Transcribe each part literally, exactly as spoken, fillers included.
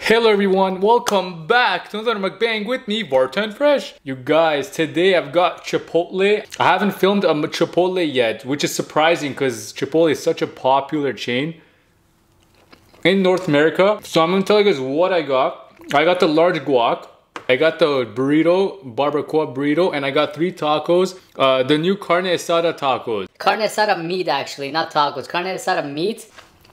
Hello everyone, welcome back to another mukbang with me, Barton Fresh. You guys, today I've got Chipotle. I haven't filmed a Chipotle yet, which is surprising because Chipotle is such a popular chain in North America. So I'm gonna tell you guys what I got. I got the large guac. I got the burrito, barbacoa burrito, and I got three tacos. Uh, the new Carne Asada tacos. Carne Asada meat actually, not tacos. Carne Asada meat.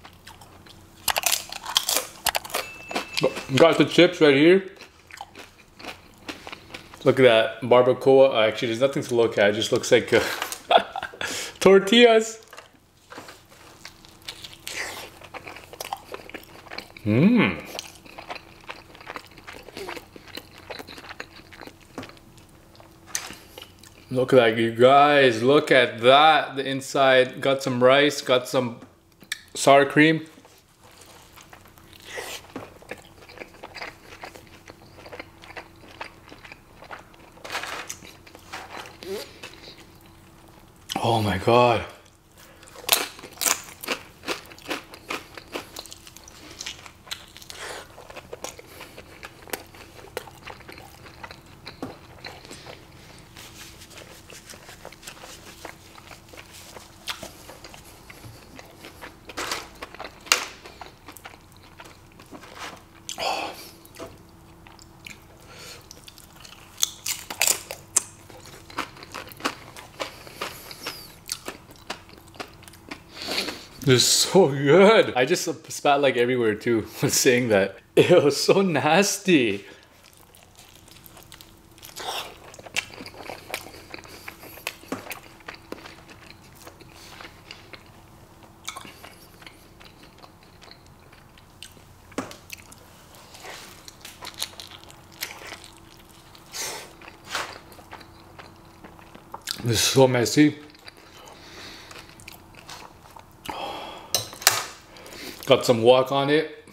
Got the chips right here. Look at that barbacoa. Actually, there's nothing to look at. It just looks like uh, tortillas. Mmm. Look at that, you guys. Look at that. The inside got some rice, got some sour cream. Oh my God. This is so good. I just spat like everywhere too when saying that. It was so nasty. This is so messy. Got some guac on it.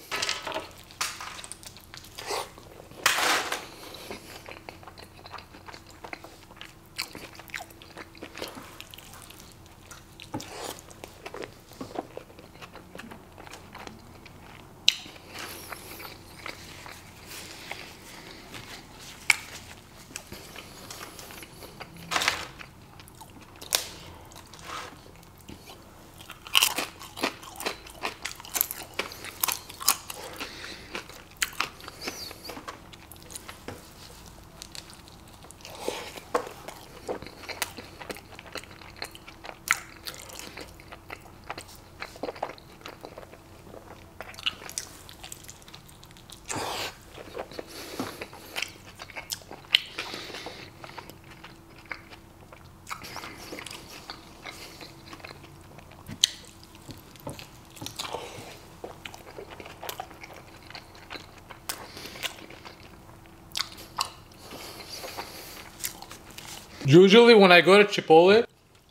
Usually when I go to Chipotle,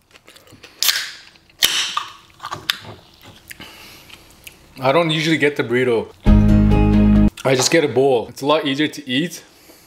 I don't usually get the burrito. I just get a bowl. It's a lot easier to eat.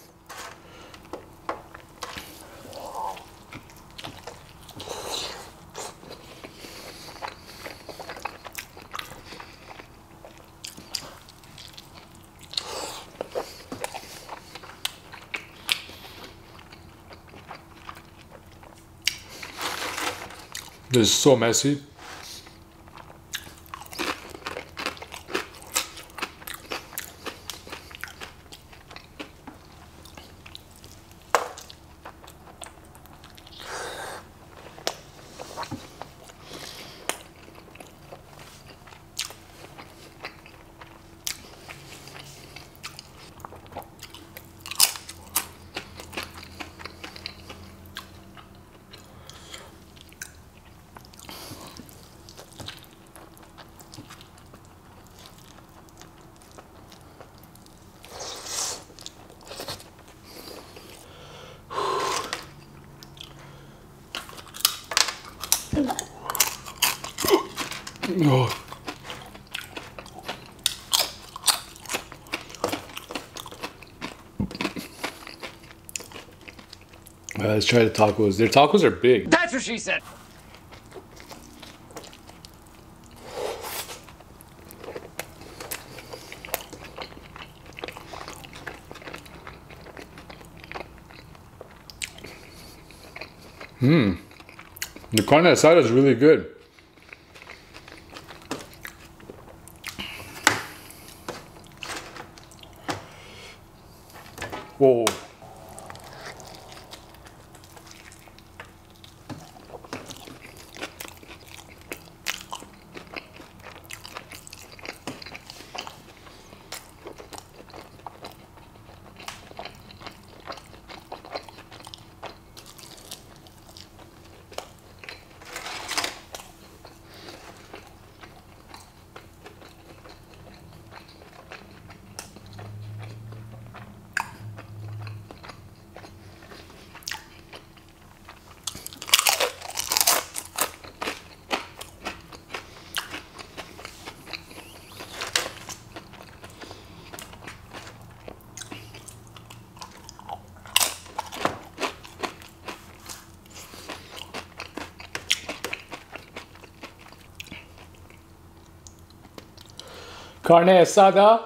This is so messy. Oh. Uh, let's try the tacos. Their tacos are big. That's what she said. Mmm. The carne asada is really good. Whoa. Carne asada.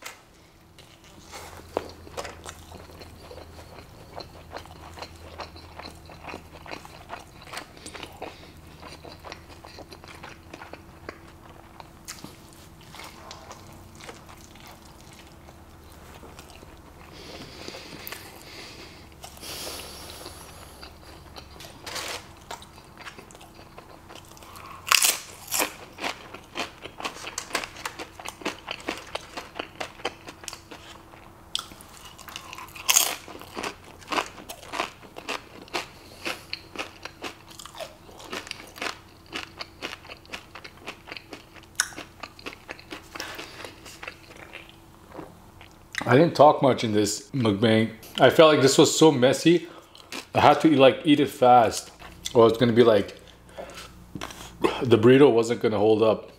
I didn't talk much in this mukbang. I felt like this was so messy. I had to like eat it fast, or it's gonna be like the burrito wasn't gonna hold up.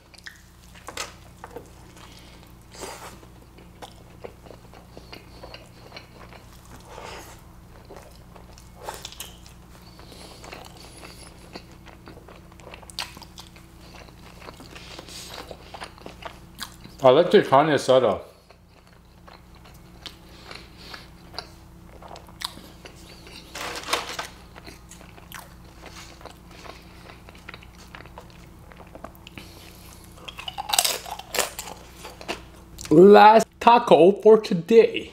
I like the carne asada. Last taco for today.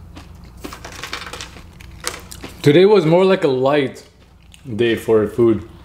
Today was more like a light day for food.